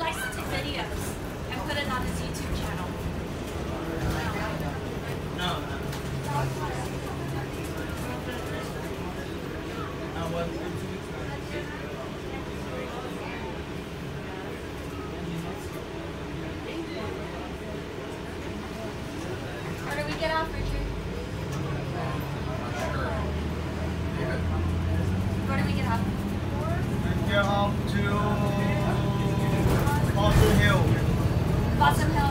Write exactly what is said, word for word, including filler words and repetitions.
likes to take videos and put it on his YouTube channel. No, no. No, what? Where do we get off, Richard? Where do we get off? Get off to Boston Hill. Boston Hill.